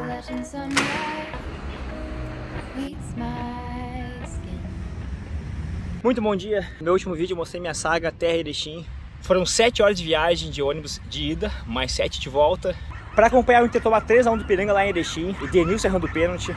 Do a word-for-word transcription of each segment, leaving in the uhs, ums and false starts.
Muito bom dia. No meu último vídeo eu mostrei minha saga Terra Erechim. Foram sete horas de viagem de ônibus de ida, mais sete de volta. Para acompanhar o Inter tomar três a um do Ipiranga lá em Erechim. E Denilson errando o pênalti.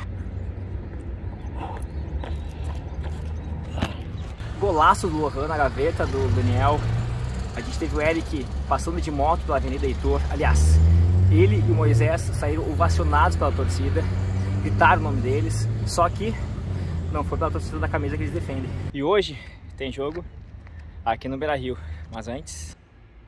Golaço do Lohan na gaveta do Daniel. A gente teve o Eric passando de moto pela Avenida Heitor. Aliás, ele e o Moisés saíram ovacionados pela torcida. Gritaram o nome deles. Só que não foi pela torcida da camisa que eles defendem. E hoje tem jogo aqui no Beira-Rio. Mas antes...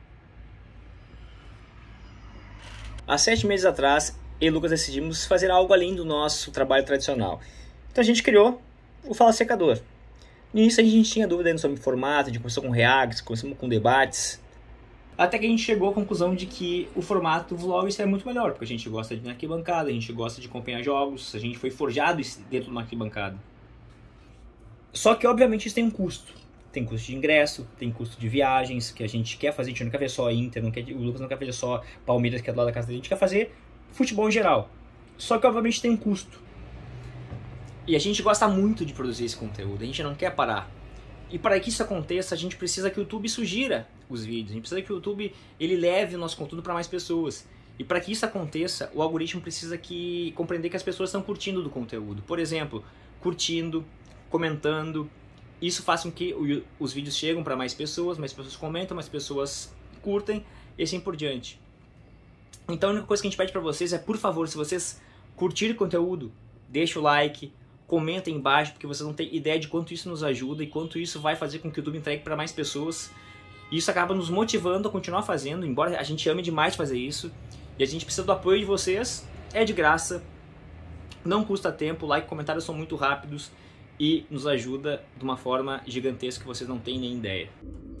Há sete meses atrás, eu e o Lucas decidimos fazer algo além do nosso trabalho tradicional. Então a gente criou o Fala Secador. Nisso a gente tinha dúvida sobre o formato, a gente começou com reacts, começamos com debates. Até que a gente chegou à conclusão de que o formato do vlog é muito melhor, porque a gente gosta de ir na arquibancada, a gente gosta de acompanhar jogos, a gente foi forjado dentro de uma arquibancada. Só que obviamente isso tem um custo. Tem custo de ingresso, tem custo de viagens, que a gente quer fazer, a gente não quer ver só Inter, não quer, o Lucas não quer fazer só Palmeiras, que é do lado da casa dele, a gente quer fazer futebol em geral. Só que obviamente tem um custo. E a gente gosta muito de produzir esse conteúdo, a gente não quer parar. E para que isso aconteça, a gente precisa que o YouTube sugira os vídeos, a gente precisa que o YouTube ele leve o nosso conteúdo para mais pessoas. E para que isso aconteça, o algoritmo precisa que, compreender que as pessoas estão curtindo do conteúdo. Por exemplo, curtindo, comentando. Isso faz com que o, os vídeos cheguem para mais pessoas, mais pessoas comentam, mais pessoas curtem e assim por diante. Então a única coisa que a gente pede para vocês é, por favor, se vocês curtirem o conteúdo, deixa o like, comenta aí embaixo, porque vocês não têm ideia de quanto isso nos ajuda e quanto isso vai fazer com que o YouTube entregue para mais pessoas. E isso acaba nos motivando a continuar fazendo, embora a gente ame demais fazer isso. E a gente precisa do apoio de vocês, é de graça, não custa tempo, like e comentários são muito rápidos. E nos ajuda de uma forma gigantesca que vocês não têm nem ideia.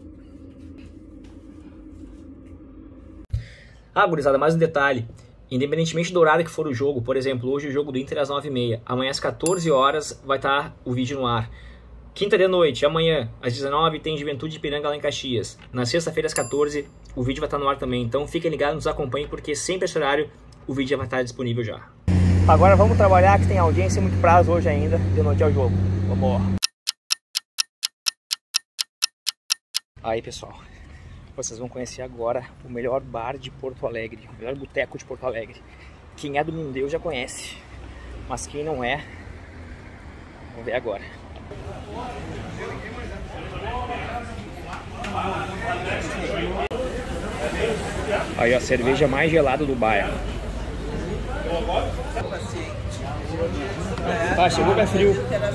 Ah, gurizada, mais um detalhe. Independentemente do horário que for o jogo, por exemplo, hoje o jogo do Inter é às nove e meia. Amanhã às quatorze horas vai estar o vídeo no ar. Quinta de noite, amanhã às dezenove tem Juventude de Ipiranga lá em Caxias. Na sexta-feira às quatorze o vídeo vai estar no ar também. Então fiquem ligados, nos acompanhem, porque sempre esse horário o vídeo já vai estar disponível já. Agora vamos trabalhar, que tem audiência e muito prazo hoje ainda de noite ao jogo. Vamos. Aí, pessoal, vocês vão conhecer agora o melhor bar de Porto Alegre, o melhor boteco de Porto Alegre. Quem é do Mundeu já conhece, mas quem não é, vamos ver agora. Aí a cerveja mais gelada do bairro. Ah, chegou que é frio.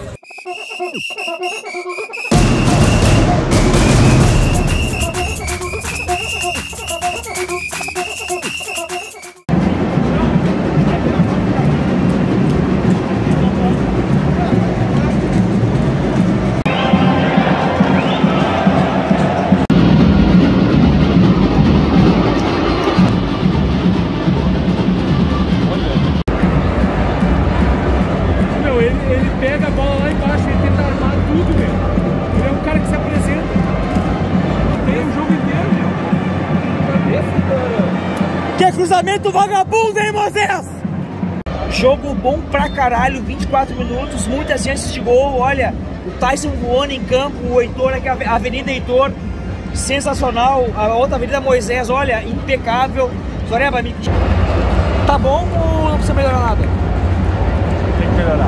Cruzamento vagabundo, hein, Moisés? Jogo bom pra caralho, vinte e quatro minutos, muitas chances de gol. Olha, o Tyson voando em campo, o Heitor aqui, a Avenida Heitor, sensacional. A outra Avenida Moisés, olha, impecável. Zoreba, me... tá bom ou não precisa melhorar nada? Tem que melhorar.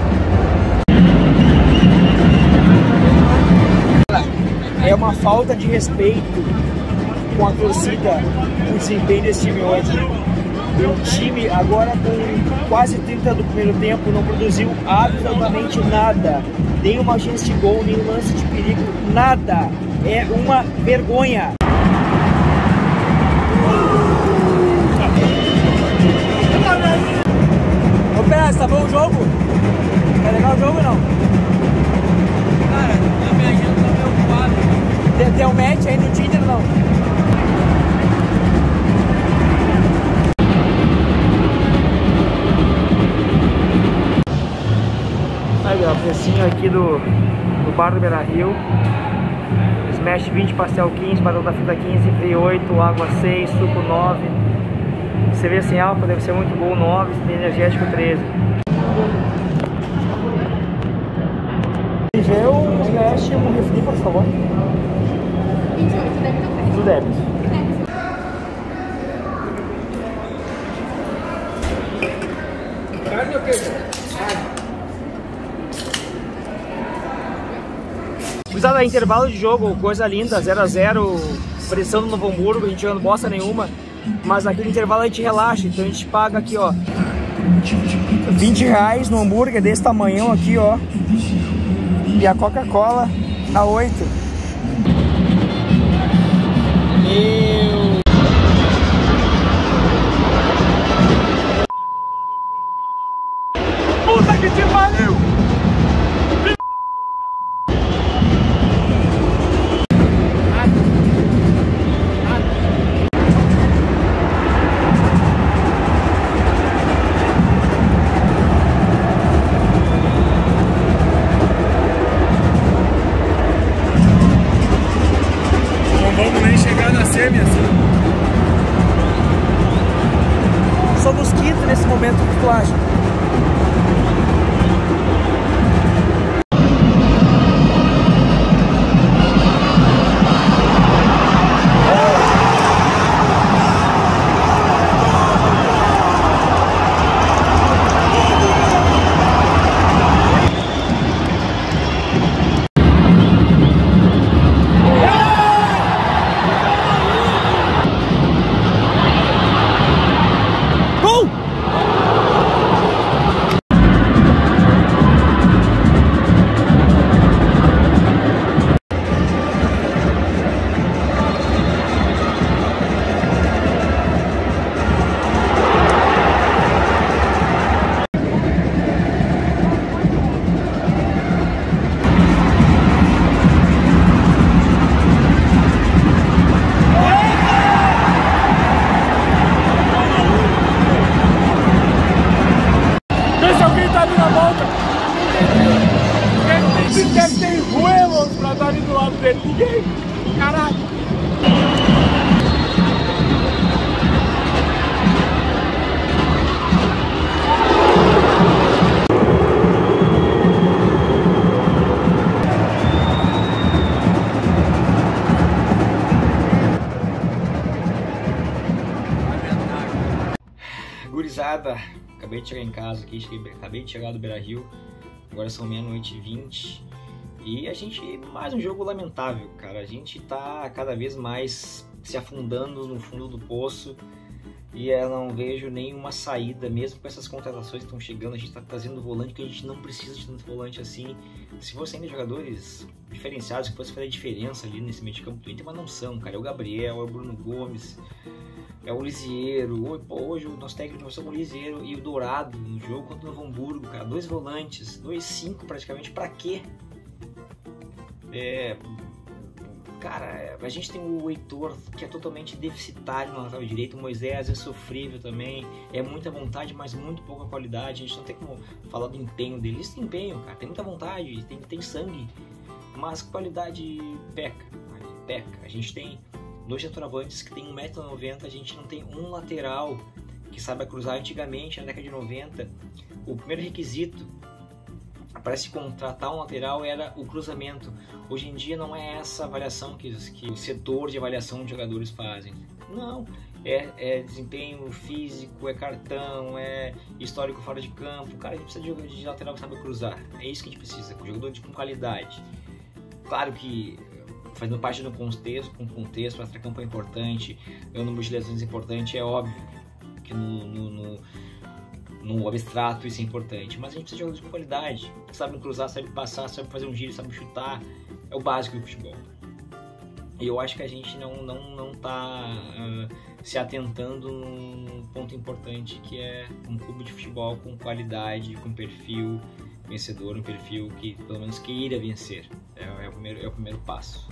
É uma falta de respeito com a torcida, o desempenho desse time hoje. O time agora com quase trinta do primeiro tempo não produziu absolutamente nada. Nem uma chance de gol, nem um lance de perigo, nada. É uma vergonha. Ô Pérez, tá bom o jogo? Tá legal o jogo ou não? Cara, a minha agenda tá meio ocupada. Tem, tem um match aí no Tinder ou não? Aí ó, precinho aqui do, do bar do Beira-Rio. Smash vinte, pastel quinze, batata frita quinze, frio oito, água seis, suco nove, cerveja sem álcool deve ser muito bom, nove, energético treze. Gel, um slash e um refri, por favor. vinte e oito, débito ou crédito? Do débito. Carne ou queijo? Usado intervalo de jogo, coisa linda, zero a zero, pressão no Novo Hamburgo, a gente jogando bosta nenhuma, mas aqui no intervalo a gente relaxa, então a gente paga aqui, ó, vinte reais no hambúrguer desse tamanhão aqui, ó, e a Coca-Cola a oito. Meu... Puta que te pariu! Somos quinto nesse momento, o que tu acha? Pra estar ali do lado dele, ninguém, caralho. Gurizada, acabei de chegar em casa aqui, cheguei, acabei de chegar do Beira-Rio, agora são meia-noite e vinte. E a gente, mais um jogo lamentável, cara, a gente tá cada vez mais se afundando no fundo do poço e eu não vejo nenhuma saída, mesmo com essas contratações que estão chegando, a gente tá trazendo volante que a gente não precisa de tanto volante assim. Se fossem ainda jogadores diferenciados, que fosse fazer diferença ali nesse meio de campo do Inter, mas não são, cara, é o Gabriel, é o Bruno Gomes, é o Lisieiro, pô, hoje o nosso técnico nós o Lisieiro e o Dourado no jogo contra o Novo Hamburgo, cara, dois volantes, dois cinco praticamente, pra quê? É, cara, a gente tem o Heitor, que é totalmente deficitário no lateral direito, o Moisés é sofrível também, é muita vontade, mas muito pouca qualidade, a gente não tem como falar do empenho dele, isso tem empenho, cara, tem muita vontade, tem, tem sangue, mas qualidade peca, peca, a gente tem dois centroavantes que tem um metro e noventa, a gente não tem um lateral que saiba cruzar. Antigamente, na década de noventa, o primeiro requisito para se contratar um lateral era o cruzamento. Hoje em dia não é essa avaliação que, que o setor de avaliação de jogadores fazem. Não, é, é desempenho físico, é cartão, é histórico fora de campo. Cara, a gente precisa de, de lateral que sabe cruzar. É isso que a gente precisa, um jogador de, com qualidade. Claro que fazendo parte do contexto, com contexto, o extra-campo é importante, o número de lesões é importante, é óbvio que no, no, no no abstrato isso é importante, mas a gente precisa de jogadores com qualidade, que sabem cruzar, sabem passar, sabem fazer um giro, sabem chutar, é o básico do futebol. E eu acho que a gente não não não está uh, se atentando num ponto importante, que é um clube de futebol com qualidade, com perfil vencedor, um perfil que pelo menos queira vencer, é, é, o, primeiro, é o primeiro passo.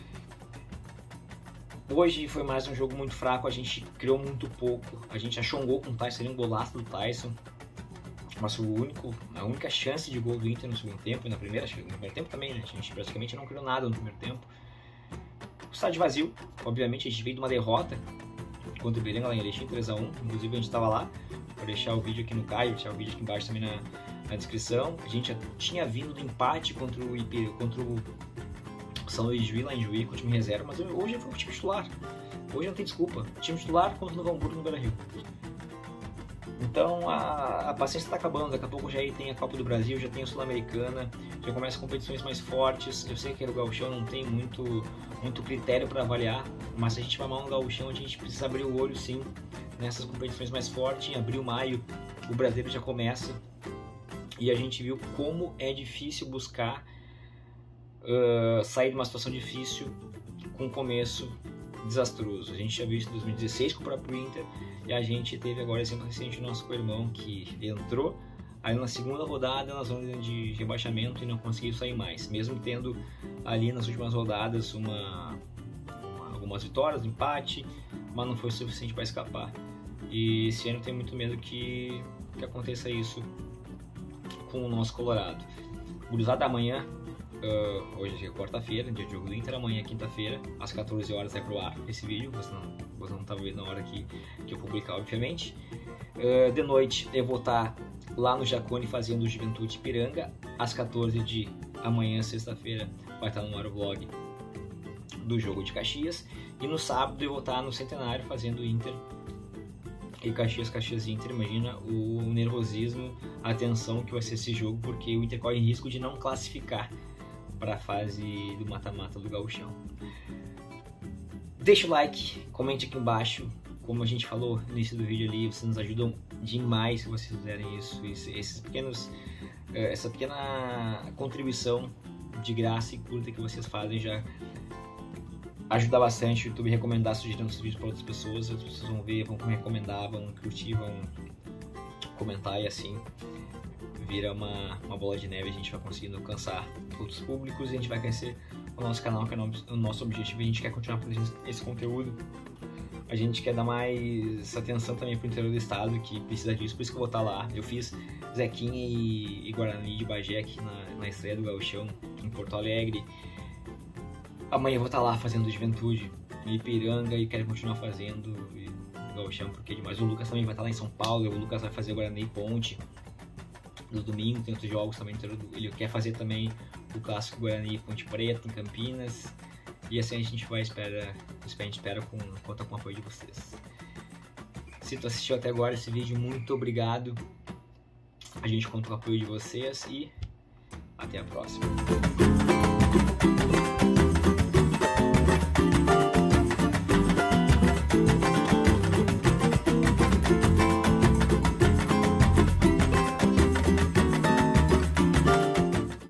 Hoje foi mais um jogo muito fraco, a gente criou muito pouco, a gente achou um gol com o Tyson, seria um golaço do Tyson, mas o único, a única chance de gol do Inter no segundo tempo, e na primeira, no primeiro tempo também, né? A gente praticamente não criou nada no primeiro tempo. O estádio vazio, obviamente a gente veio de uma derrota contra o Ipiranga lá em Erechim, três a um. Inclusive a gente estava lá. Vou deixar o vídeo aqui no card, vou deixar o vídeo aqui embaixo também na, na descrição. A gente já tinha vindo do empate contra o Ipiranga, contra o São Luís de Juí, lá em Juí, com o time reserva, mas hoje foi o time titular. Hoje não tem desculpa. Time titular contra o Novo Hamburgo no Beira-Rio. Então a, a paciência está acabando. Daqui a pouco já tem a Copa do Brasil, já tem a Sul-Americana, já começa competições mais fortes. Eu sei que o Gauchão não tem muito, muito critério para avaliar, mas se a gente vai amar um Gauchão, a gente precisa abrir o olho sim nessas competições mais fortes. Em abril, maio, o brasileiro já começa e a gente viu como é difícil buscar uh, sair de uma situação difícil com um começo desastroso. A gente já viu isso em dois mil e dezesseis com o próprio Inter e a gente teve agora exemplo recente do nosso co-irmão que entrou aí na segunda rodada na zona de rebaixamento e não conseguiu sair mais, mesmo tendo ali nas últimas rodadas uma, uma, algumas vitórias, um empate, mas não foi o suficiente para escapar. E esse ano eu tenho muito medo que, que aconteça isso com o nosso Colorado. Gurizada, amanhã, uh, hoje é quarta-feira, dia de jogo do Inter, amanhã quinta-feira, às quatorze horas vai pro ar esse vídeo, você não, você não tá vendo na hora que, que eu publicar, obviamente. Uh, de noite eu vou estar lá no Jacone fazendo o Juventude Ipiranga, às quatorze de amanhã, sexta-feira, vai estar no ar o vlog do jogo de Caxias, e no sábado eu vou estar no Centenário fazendo o Inter e Caxias, Caxias e Inter. Imagina o nervosismo, a tensão que vai ser esse jogo, porque o Inter corre risco de não classificar para a fase do mata-mata do Gauchão. Deixa o like, comente aqui embaixo, como a gente falou no início do vídeo ali, vocês nos ajudam demais se vocês fizerem isso, esses pequenos, essa pequena contribuição de graça e curta que vocês fazem já ajuda bastante o YouTube a recomendar, sugerindo os vídeos para outras pessoas. Outras pessoas vão ver, vão recomendar, vão curtir, vão comentar e assim vira uma, uma bola de neve. A gente vai conseguindo alcançar outros públicos e a gente vai crescer o nosso canal, que é o nosso objetivo. A gente quer continuar produzindo esse conteúdo. A gente quer dar mais atenção também para o interior do estado, que precisa disso, por isso que eu vou estar lá. Eu fiz Zequinha e, e Guarani de Bagé aqui na, na estreia do Gauchão, em Porto Alegre. Amanhã eu vou estar lá fazendo Juventude e Ipiranga e quero continuar fazendo o Gauchão, porque é demais. O Lucas também vai estar lá em São Paulo, o Lucas vai fazer o Guarani e Ponte. No domingo tem outros jogos também, ele quer fazer também o clássico Guarani e Ponte Preta em Campinas. E assim a gente vai, espera, a gente espera com, conta com o apoio de vocês. Se tu assistiu até agora esse vídeo, muito obrigado. A gente conta com o apoio de vocês e até a próxima.